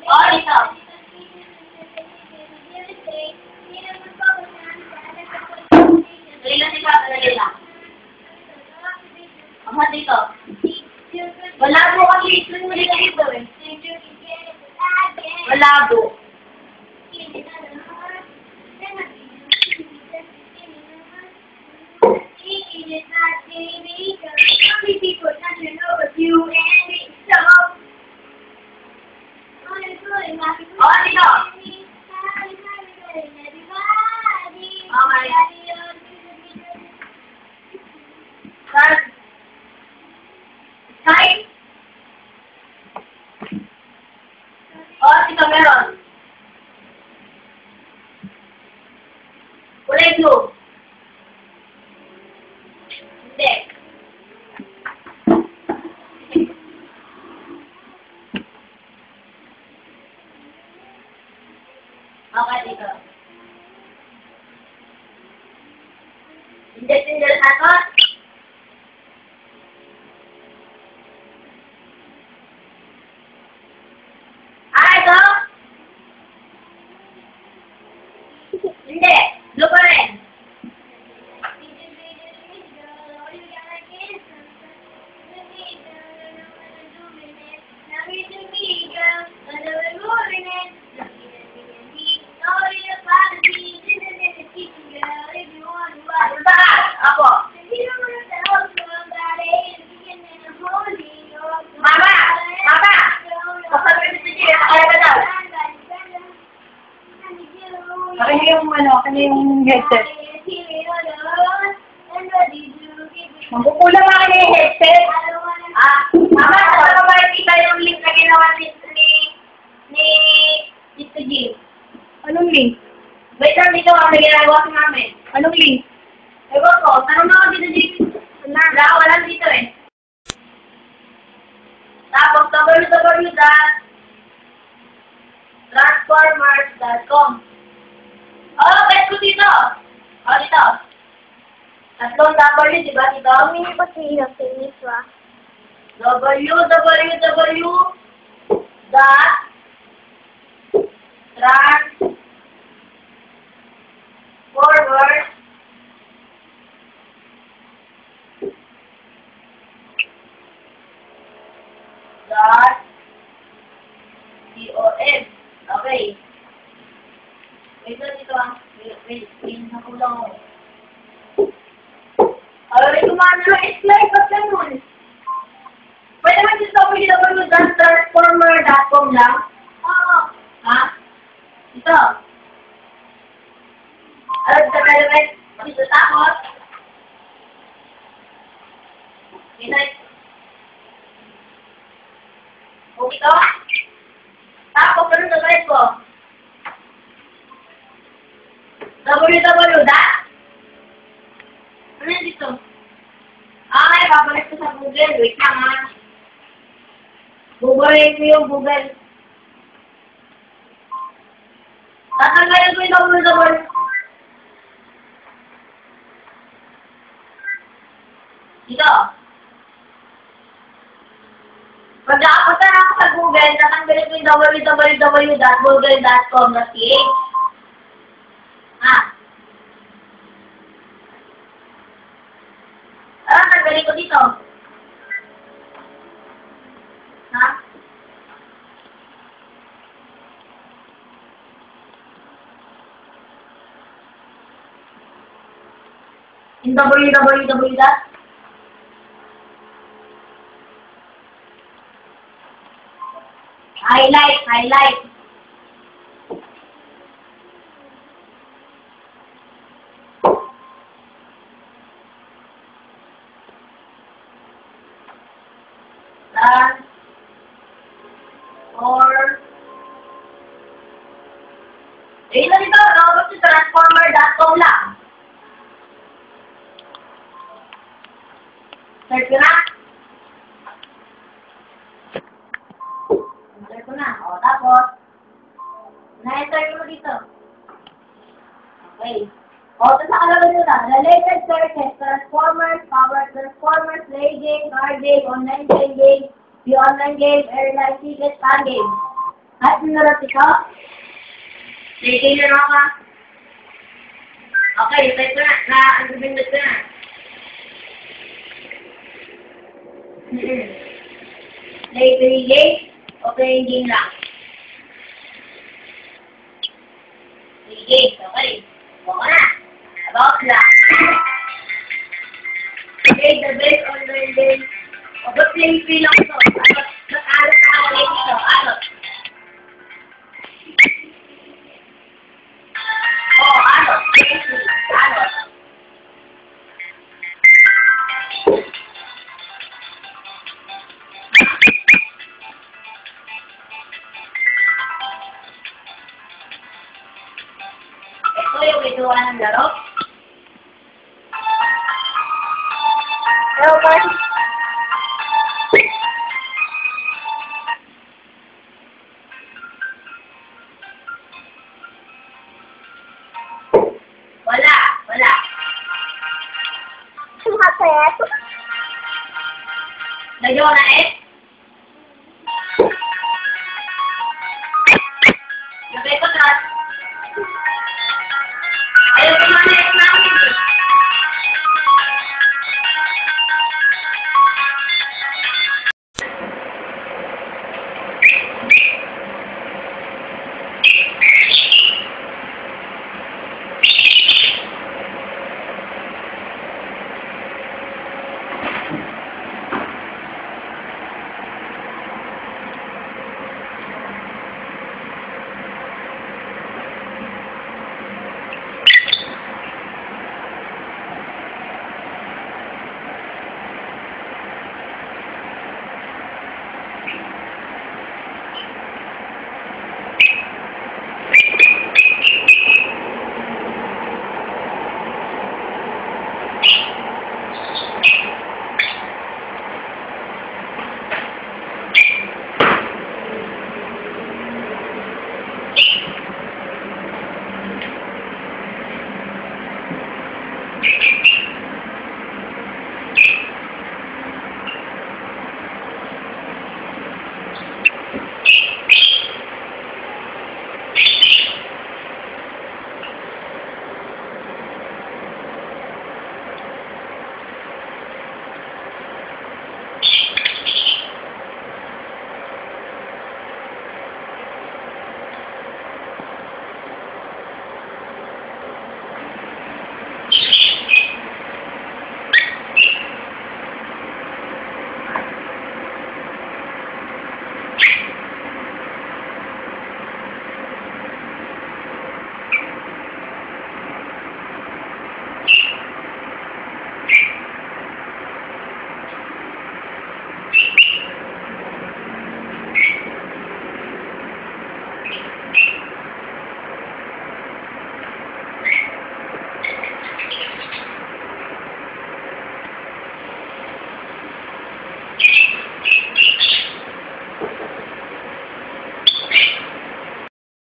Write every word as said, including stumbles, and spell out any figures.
Oh, dito. Dali lang dito. Dali lang. Aha, dito. Wala po kami. Wala dito eh. Wala po. Oh, dito. Okay. Start. Start. Oh, dito meron. Kulay blue. Hindi. Okay, dito. Hindi, hindi satu. Ah, ito? Hindi. Blue pa rin. Ako. Mama! Mama! Kapag ito siya, kaya ba daw? Akin yung ano, akin yung headset. Magkukulang akin yung headset. Ah, mama, saan ka ba nakita yung link na ginawa ni ni ni Tito G? Anong link? Wait lang dito, ang ginagawa sa namin. Anong link? Ewan ko, tanong na ako dito G. Wala, wala, wala dito eh. Tapos, w w w dot transformers dot com. Oh, bet ko dito. Oh, dito. Tatlong W, di ba dito? Hindi ko siya finish wa. w w w dot transformers dot com. Okay. Wait lang dito ah. Wait, wait. Wait, nakulang ko. Ay, kumano na slide. Ba't lang nun? Pwede naman dito w w w dot transformer dot com lang? Oo. Ha? Ito. Alam sa relevant. Dito tapos. Inay. O ito. Tapos, ano sa guys ko? w w w dot ano yun dito? Ah, may babalik ko sa Google. Wait lang ha. Google ko yung Google. Tatanggalin ko yung w w w. Dito. Pag nakapunta na ako sa Google, tatanggalin ko yung w w w dot google dot com dot p h. Ah. Ah, tanggalin ko dito. Ha? In w w w dot highlight, highlight. Trans or eh, lang ito, nakapag si transformer dot com lang. Search ko na. Search ko na. O, tapos, na-enter ko dito. Okay. O, ito sa kalaban nyo na. Related searches, transformers, power transformers, play game, card game, online game game, the online game, airline tickets, fan game. At sinarap ito? Nakikinig ka? Okay, type ko na. Na, ang bibindot ko na. Mm-hmm. Play three games o playing game lang? Three games, okay. Buka na. About lang. Okay, the best online game. O ba playing free lang ito? Ano? Nag-alas na ako lang ito. Ano? Oo, ano? Playing free. Ano? Ito yung ituwa ng laro. Hello, Mark. Wala, wala. Sumakit. Lagyan ko na eh.